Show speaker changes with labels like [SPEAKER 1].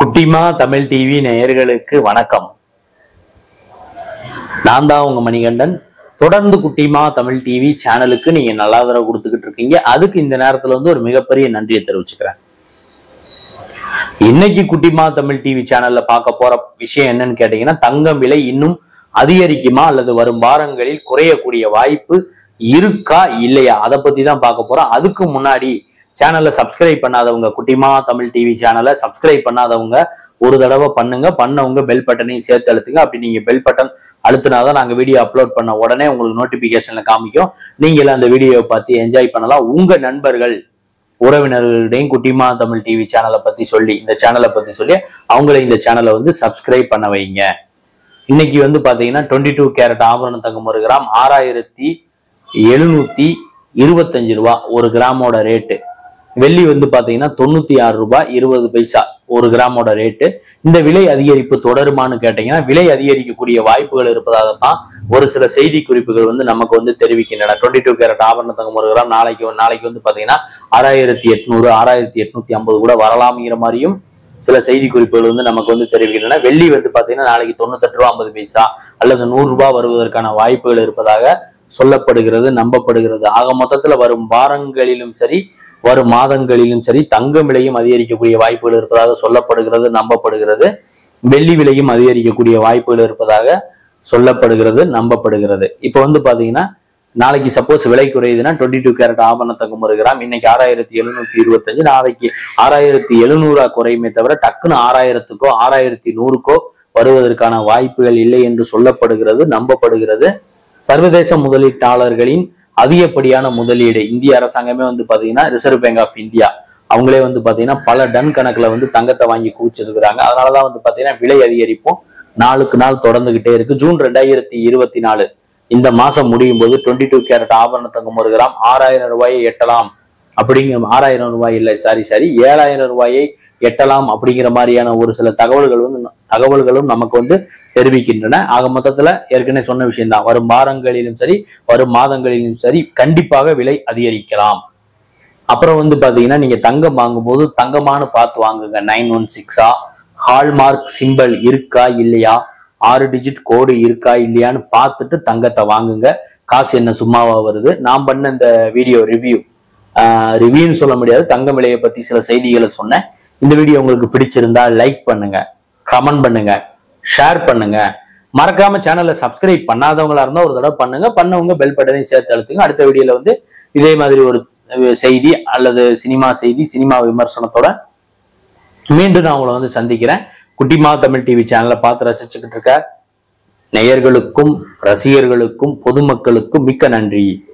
[SPEAKER 1] குட்டிமா தமிழ் டிவி நேயர்களுக்கு வணக்கம். நான் தான் உங்க மணிகண்டன். தொடர்ந்து குட்டிமா தமிழ் டிவி சேனலுக்கு நீங்க நல்ல ஆதரவு கொடுத்துக்கிட்டு இருக்கீங்க. அதுக்கு இந்த நேரத்துல ஒரு மிகப்பெரிய நன்றியை தெரிவிச்சுக்கிறேன். இன்னைக்கு குட்டிமா தமிழ் டிவி சேனல்ல பார்க்க போற விஷயம் என்னன்னு கேட்டீங்கன்னா, தங்கம் விலை இன்னும் அதிகரிக்குமா அல்லது வரும் வாரங்களில் குறையக்கூடிய வாய்ப்பு இருக்கா இல்லையா, அதை பத்தி தான் பார்க்க போறோம். அதுக்கு முன்னாடி சேனலை சப்ஸ்கிரைப் பண்ணாதவங்க, குட்டிமா தமிழ் டிவி சேனலை சப்ஸ்கிரைப் பண்ணாதவங்க ஒரு தடவை பண்ணுங்க. பண்ணவங்க பெல் பட்டனையும் சேர்த்து அழுத்துங்க. அப்படி நீங்க பெல் பட்டன் அழுத்தினாதான் நாங்க வீடியோ அப்லோட் பண்ண உடனே உங்களுக்கு நோட்டிபிகேஷன்ல காமிக்கும். நீங்களும் அந்த வீடியோவை பார்த்து என்ஜாய் பண்ணலாம். உங்க நண்பர்கள் உறவினர்களிடையும் குட்டிமா தமிழ் டிவி சேனலை பத்தி சொல்லி, இந்த சேனலை பத்தி சொல்லி அவங்கள இந்த சேனலை சப்ஸ்கிரைப் பண்ண வைங்க. இன்னைக்கு பாத்தீங்கன்னா 22 கேரட் ஆபரண தங்கம் 1 கிராம் 6725 ரூபாய் ஒரு கிராமோட ரேட்டு. வெள்ளி பாத்தீங்கன்னா 96 ரூபாய் 20 பைசா ஒரு கிராமோட ரேட்டு. இந்த விலை அதிகரிப்பு தொடருமான்னு கேட்டீங்கன்னா, விலை அதிகரிக்கக்கூடிய வாய்ப்புகள் இருப்பதாகத்தான் ஒரு சில செய்தி குறிப்புகள் நமக்கு தெரிவிக்கின்றன. 22 கேரட் ஆபரண தங்கம் 1 கிராம் நாளைக்கு பாத்தீங்கன்னா 6800 6850 கூட வரலாம்ங்கிற மாதிரியும் சில செய்தி குறிப்புகள் நமக்கு தெரிவிக்கின்றன. வெள்ளி பாத்தீங்கன்னா நாளைக்கு 98 ரூபா 50 பைசா அல்லது 100 ரூபாய் வருவதற்கான வாய்ப்புகள் இருப்பதாக சொல்லப்படுகிறது, நம்பப்படுகிறது. ஆக மொத்தத்துல வரும் வாரங்களிலும் சரி வரும் மாதங்களிலும் சரி தங்கம் விலையும் அதிகரிக்கக்கூடிய வாய்ப்புகள் இருப்பதாக சொல்லப்படுகிறது, நம்பப்படுகிறது. வெள்ளி விலையும் அதிகரிக்கக்கூடிய வாய்ப்புகள் இருப்பதாக சொல்லப்படுகிறது, நம்பப்படுகிறது. இப்ப பாத்தீங்கன்னா நாளைக்கு சப்போஸ் விலை குறையுதுன்னா 22 கேரட் ஆபரண தங்கம் 1 கிராம் இன்னைக்கு 6725, நாளைக்கு 6700 குறையுமே தவிர டக்குன்னு 6000க்கோ 6100க்கோ வருவதற்கான வாய்ப்புகள் இல்லை என்று சொல்லப்படுகிறது, நம்பப்படுகிறது. சர்வதேச முதலீட்டாளர்களின் அதிகப்படியான முதலீடு இந்திய அரசாங்கமே பாத்தீங்கன்னா ரிசர்வ் பேங்க் ஆஃப் இந்தியா அவங்களே பாத்தீங்கன்னா பல டன் கணக்குல தங்கத்தை வாங்கி குவிச்சிருக்கிறாங்க. அதனாலதான் பாத்தீங்கன்னா விலை அதிகரிப்பும் நாளுக்கு நாள் தொடர்ந்துகிட்டே இருக்கு. ஜூன் 2024 இந்த மாசம் முடியும் போது 22 கேரட் ஆபரண தங்கம் 1 கிராம் 6000 ரூபாயை எட்டலாம் அப்படிங்கிற 6000 ரூபாய் இல்லை, சாரி 7000 ரூபாயை எட்டலாம் அப்படிங்கிற மாதிரியான ஒரு சில தகவல்களும் நமக்கு தெரிவிக்கின்றன. ஆக மொத்தத்துல ஏற்கனவே சொன்ன விஷயம் தான், வரும் வாரங்களிலும் சரி வரும் மாதங்களிலும் சரி கண்டிப்பாக விலை அதிகரிக்கலாம். அப்புறம் பாத்தீங்கன்னா நீங்க தங்கம் வாங்கும்போது தங்கமானு பார்த்து வாங்குங்க. 916 ஹால்மார்க் சிம்பிள் இருக்கா இல்லையா, 6 டிஜிட் கோடு இருக்கா இல்லையான்னு பார்த்துட்டு தங்கத்தை வாங்குங்க. காசு என்ன சும்மாவா வருது? நான் பண்ண இந்த வீடியோ ரிவ்யூன்னு சொல்ல முடியாது, தங்க விலையை பத்தி சில செய்திகளை சொன்னேன். இந்த வீடியோ உங்களுக்கு பிடிச்சிருந்தா லைக் பண்ணுங்க, கமெண்ட் பண்ணுங்க, ஷேர் பண்ணுங்க. மறக்காம சேனலை சப்ஸ்கிரைப் பண்ணாதவங்களா இருந்தா ஒரு தடவை பண்ணுங்க. பண்ணவங்க பெல் பட்டனையும் சேர்த்து அழுத்துங்க. அடுத்த வீடியோல இதே மாதிரி ஒரு செய்தி அல்லது சினிமா செய்தி, சினிமா விமர்சனத்தோட மீண்டும் நான் உங்களை சந்திக்கிறேன். குட்டிமா தமிழ் டிவி சேனலை பார்த்து ரசிச்சுக்கிட்டு இருக்க நேயர்களுக்கும் ரசிகர்களுக்கும் பொதுமக்களுக்கும் மிக்க நன்றி.